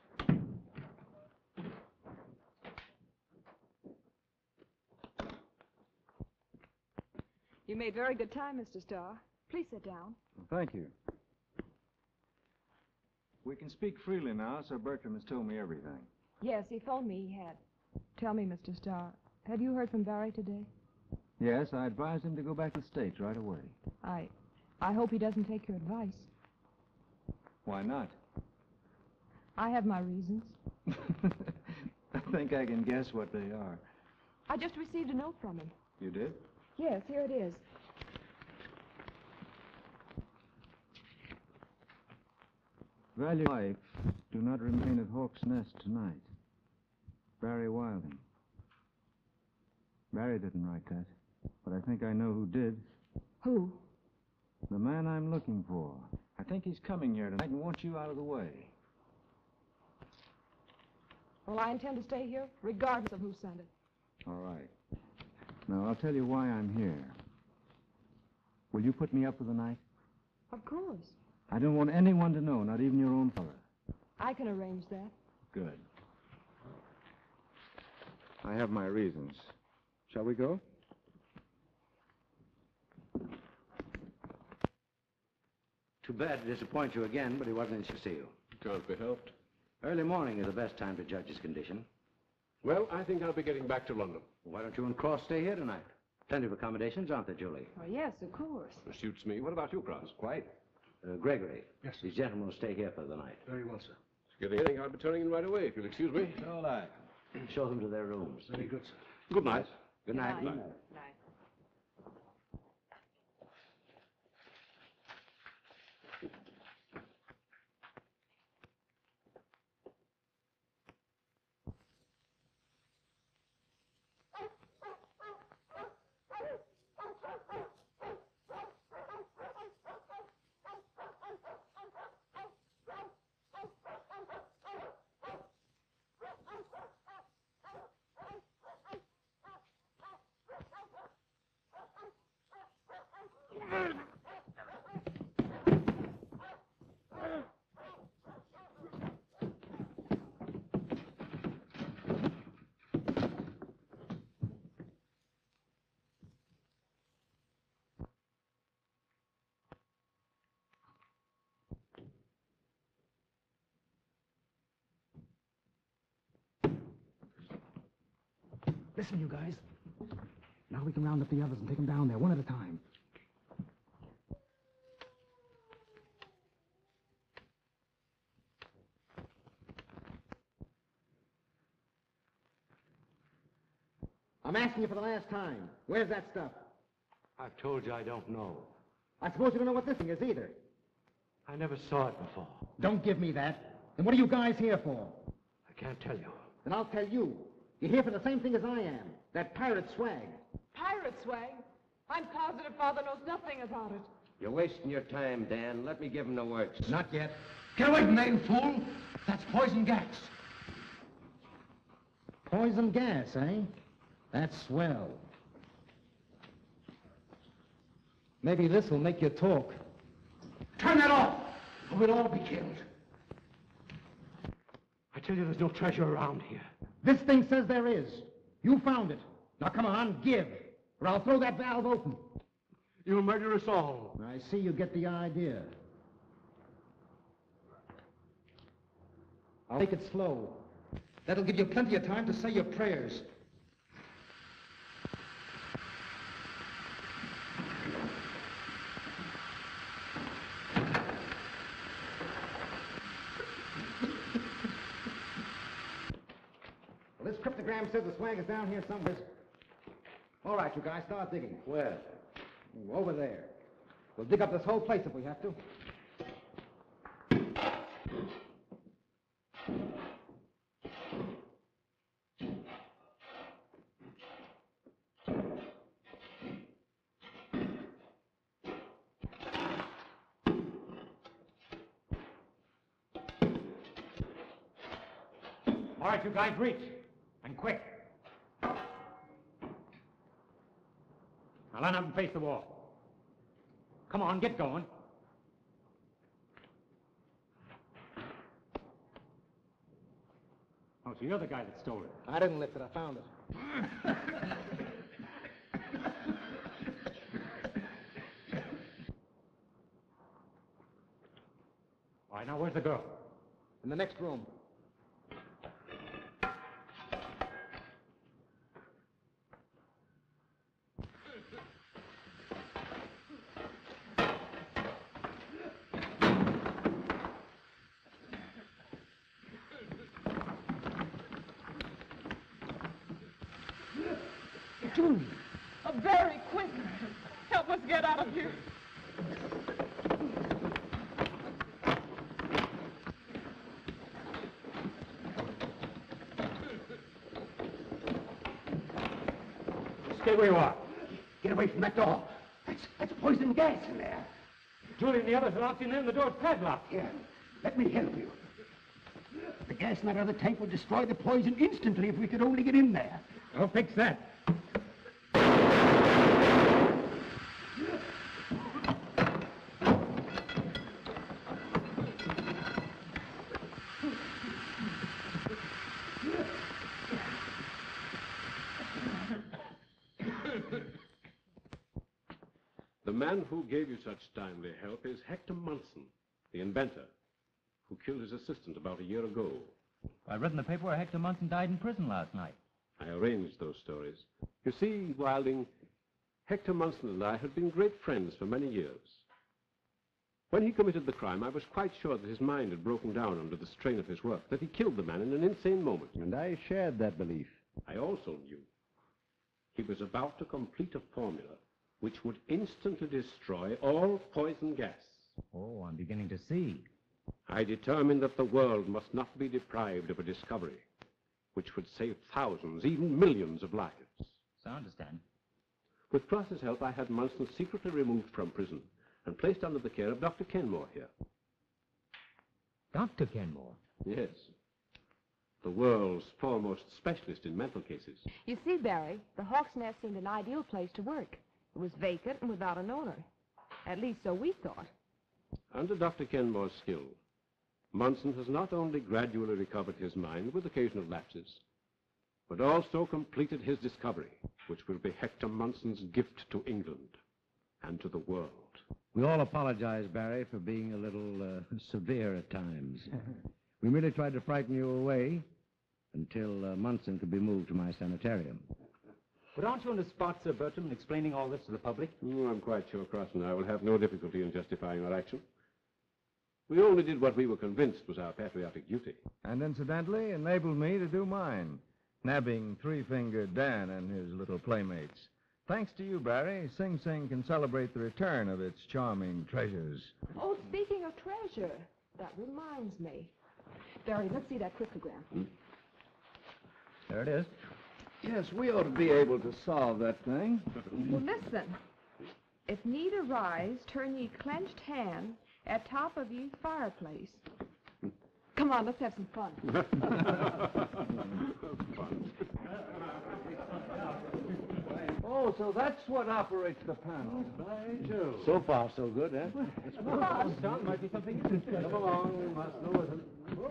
You made very good time, Mr. Starr. Please sit down. Well, thank you. We can speak freely now. Sir Bertram has told me everything. Yes, he phoned me. He had. Tell me, Mr. Starr, have you heard from Barry today? Yes, I advised him to go back to the States right away. I hope he doesn't take your advice. Why not? I have my reasons. I think I can guess what they are. I just received a note from him. You did? Yes, here it is. Value life, do not remain at Hawk's Nest tonight. Barry Wilding. Barry didn't write that, but I think I know who did. Who? The man I'm looking for. I think he's coming here tonight and wants you out of the way. Well, I intend to stay here, regardless of who sent it. All right. Now, I'll tell you why I'm here. Will you put me up for the night? Of course. I don't want anyone to know, not even your own father. I can arrange that. Good. I have my reasons. Shall we go? Too bad to disappoint you again, but he wasn't in to see you. Can't be helped. Early morning is the best time to judge his condition. Well, I think I'll be getting back to London. Why don't you and Cross stay here tonight? Plenty of accommodations, aren't there, Julie? Oh, yes, of course. Suits me. What about you, Cross? Quite. Gregory. Yes, sir. These gentlemen will stay here for the night. Very well, sir. Getting anything, I'll be turning in right away, if you'll excuse me. All right. Show them to their rooms. Very good, sir. Good night. Good night. Good night. Listen, you guys. Now we can round up the others and take them down there, one at a time. I'm asking you for the last time. Where's that stuff? I've told you I don't know. I suppose you don't know what this thing is either. I never saw it before. Don't give me that. Then what are you guys here for? I can't tell you. Then I'll tell you. You're here for the same thing as I am. That pirate swag. Pirate swag? I'm positive Father knows nothing about it. You're wasting your time, Dan. Let me give him the works. Not yet. Get away from there, you fool! That's poison gas. Poison gas, eh? That's swell. Maybe this will make you talk. Turn that off, or we'll all be killed. I tell you, there's no treasure around here. This thing says there is. You found it. Now come on, give, or I'll throw that valve open. You'll murder us all. I see you get the idea. I'll make it slow. That'll give you plenty of time to say your prayers. Well, this cryptogram says the swag is down here somewhere. All right, you guys, start digging. Where? Over there. We'll dig up this whole place if we have to. All right, you guys, reach. And quick. Now line up and face the wall. Come on, get going. Oh, so you're the guy that stole it. I didn't lift it, I found it. All right, now where's the girl? In the next room. Julie, very quick. Help us get out of here. Stay where you are. Get away from that door. That's poison gas in there. Julie and the others are locked in there and the door's padlocked. Here, let me help you. The gas matter of the tank would destroy the poison instantly if we could only get in there. I'll fix that. The man who gave you such timely help is Hector Munson, the inventor, who killed his assistant about a year ago. I read in the paper where Hector Munson died in prison last night. I arranged those stories. You see, Wilding, Hector Munson and I had been great friends for many years. When he committed the crime, I was quite sure that his mind had broken down under the strain of his work, that he killed the man in an insane moment. And I shared that belief. I also knew he was about to complete a formula which would instantly destroy all poison gas. Oh, I'm beginning to see. I determined that the world must not be deprived of a discovery which would save thousands, even millions of lives. So I understand. With Cross's help, I had Munson secretly removed from prison and placed under the care of Dr. Kenmore here. Dr. Kenmore? Yes. The world's foremost specialist in mental cases. You see, Barry, the Hawk's Nest seemed an ideal place to work. It was vacant and without an owner. At least so we thought. Under Dr. Kenmore's skill, Munson has not only gradually recovered his mind with occasional lapses, but also completed his discovery, which will be Hector Munson's gift to England and to the world. We all apologize, Barry, for being a little severe at times. We merely tried to frighten you away until Munson could be moved to my sanitarium. But aren't you on the spot, Sir Bertram, in explaining all this to the public? Oh, I'm quite sure Cross and I will have no difficulty in justifying our action. We only did what we were convinced was our patriotic duty. And incidentally, enabled me to do mine, nabbing Three-Fingered Dan and his little playmates. Thanks to you, Barry, Sing Sing can celebrate the return of its charming treasures. Oh, speaking of treasure, that reminds me. Barry, let's see that cryptogram. There it is. Yes, we ought to be able to solve that thing. Well, listen. If need arise, turn ye clenched hand at top of ye fireplace. Come on, let's have some fun. Oh, so that's what operates the panel. By Jove. So far, so good, eh? Tom, might be something. Come along, we must know it.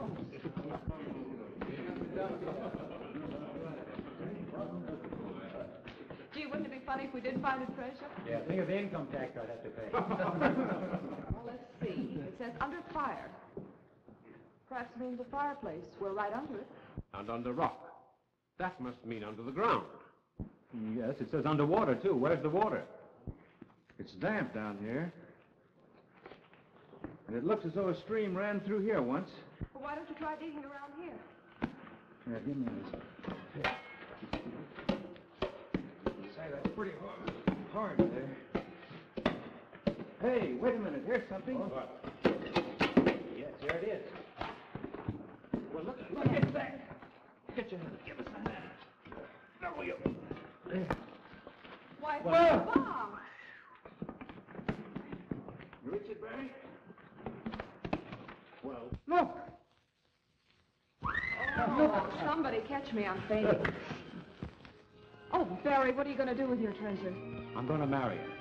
Gee, wouldn't it be funny if we did find the treasure? Yeah, think of the income tax I'd have to pay. Well, let's see. It says under fire. Perhaps it means a fireplace. We're right under it. And under rock. That must mean under the ground. Yes, it says underwater, too. Where's the water? It's damp down here. And it looks as though a stream ran through here once. Well, why don't you try digging around here? Here, give me this. Say, that's pretty hard there. Hey, wait a minute. Here's something. Yes, here it is. Well, look at that. Get your hand. Give us a hand. There we go. Why, it's Well. a bomb. You reach it, Barry? Well, Look! Oh, somebody catch me. I'm fainting. Oh, Barry, what are you going to do with your treasure? I'm going to marry her.